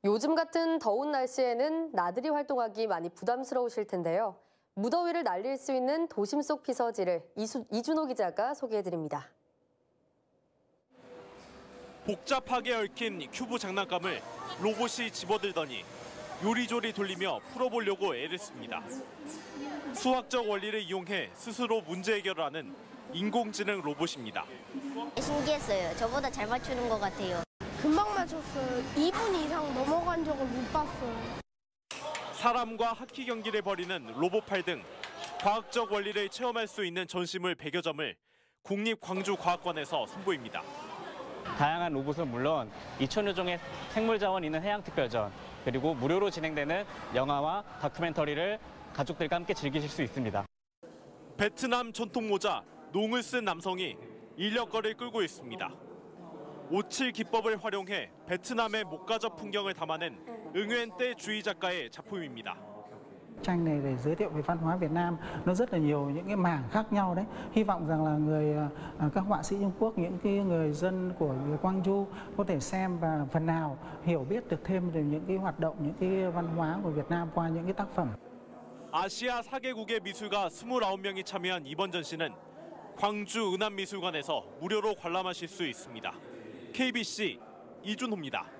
요즘 같은 더운 날씨에는 나들이 활동하기 많이 부담스러우실 텐데요. 무더위를 날릴 수 있는 도심 속 피서지를 이준호 기자가 소개해드립니다. 복잡하게 얽힌 큐브 장난감을 로봇이 집어들더니 요리조리 돌리며 풀어보려고 애를 씁니다. 수학적 원리를 이용해 스스로 문제 해결을 하는 인공지능 로봇입니다. 신기했어요. 저보다 잘 맞추는 것 같아요. 금방 맞췄어요. 2분 이상 넘어간 적을 못 봤어요. 사람과 하키 경기를 벌이는 로봇팔 등 과학적 원리를 체험할 수 있는 전시물 100여 점을 국립광주과학관에서 선보입니다. 다양한 로봇은 물론 2,000여 종의 생물 자원 있는 해양특별전, 그리고 무료로 진행되는 영화와 다큐멘터리를 가족들과 함께 즐기실 수 있습니다. 베트남 전통 모자 농을 쓴 남성이 인력거를 끌고 있습니다. 57 기법을 활용해 베트남의 목가적 풍경을 담아낸 응uen T Duy 작가의 작품입니다. Tranh này để giới thiệu về văn hóa Việt Nam, nó rất là nhiều những cái mảng khác nhau đấy. Hy vọng rằng là các họa sĩ Trung Quốc, những cái người dân của Gwangju có thể xem và phần nào hiểu biết được thêm về những cái hoạt động, những cái văn hóa của Việt Nam qua những cái tác phẩm. 아시아 4개국의 미술가 29명이 참여한 이번 전시는 광주 은암미술관에서 무료로 관람하실 수 있습니다. KBC 이준호입니다.